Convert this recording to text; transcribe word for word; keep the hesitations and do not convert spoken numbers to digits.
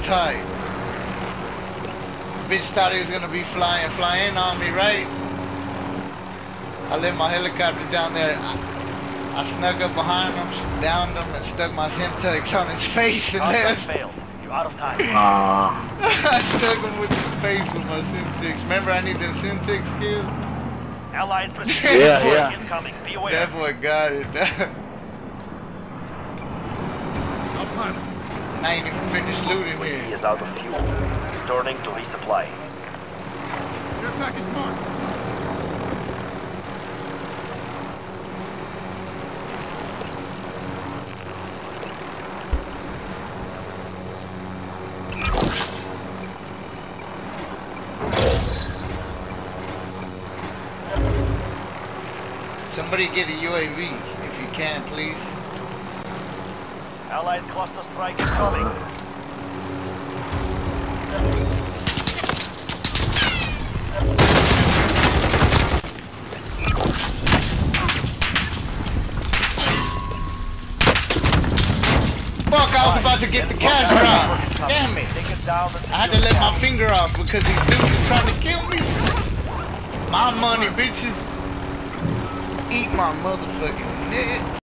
tight. Bitch thought he was gonna be flying, flying on me, right? I left my helicopter down there. I, I snuck up behind him, downed him, and stuck my Semtex on his face and Contract left. failed. You're out of time. Aw. I stuck him with his face with my Semtex. Remember, I need the Semtex skill? Allied precision Yeah, destroyer yeah. incoming. Be aware. That boy got it. And I ain't even finished looting U A V here. is out of fuel. Returning to resupply. Your package marked. Somebody get a U A V if you can, please. Allied cluster strike incoming. Fuck, I was about to get the cash drop. Damn it. Take it down the I had to let my finger off because these dudes are trying to kill me. My money, bitches. Eat my motherfucking nigga.